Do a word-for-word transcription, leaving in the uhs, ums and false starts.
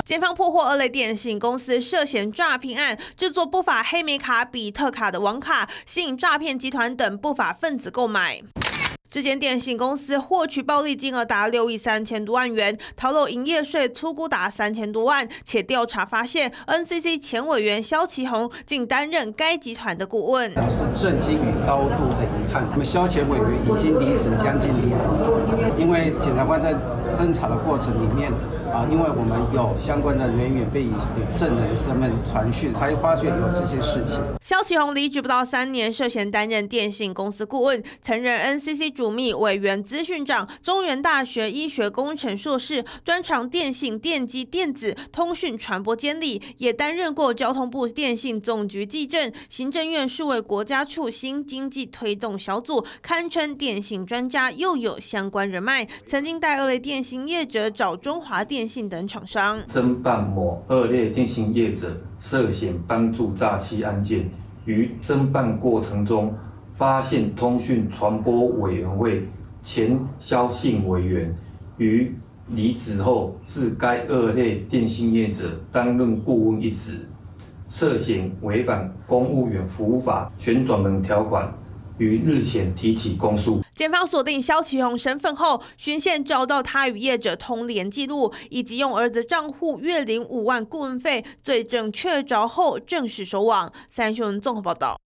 检方破获二类电信公司涉嫌诈骗案，制作不法黑莓卡、比特卡的网卡，吸引诈骗集团等不法分子购买。这间电信公司获取暴利金额达六亿三千多万元，逃漏营业税粗估达三千多万。且调查发现 ，N C C 前委员萧其宏竟担任该集团的顾问。 我们是震惊与高度的遗憾。我们萧前委员已经离职将近两年，因为检察官在侦查的过程里面啊，因为我们有相关的人员被以证人的身份传讯，才发觉有这些事情。 萧其宏离职不到三年，涉嫌担任电信公司顾问，曾任 N C C 主秘、委员、资讯长，中原大学医学工程硕士，专长电信、电机、电子、通讯传播监理，也担任过交通部电信总局技正、行政院数位国家处新经济推动小组，堪称电信专家，又有相关人脉，曾经带二类电信业者找中华电信等厂商侦办某二类电信业者涉嫌帮助诈欺案件，于侦办过程中发现通讯传播委员会前萧姓委员于离职后至该二类电信业者担任顾问一职，涉嫌违反公务员服务法旋转门条款，于日前提起公诉。 检方锁定萧其宏身份后，循线找到他与业者通联记录，以及用儿子账户月领五万顾问费，罪证确凿后正式收网。三新闻综合报道。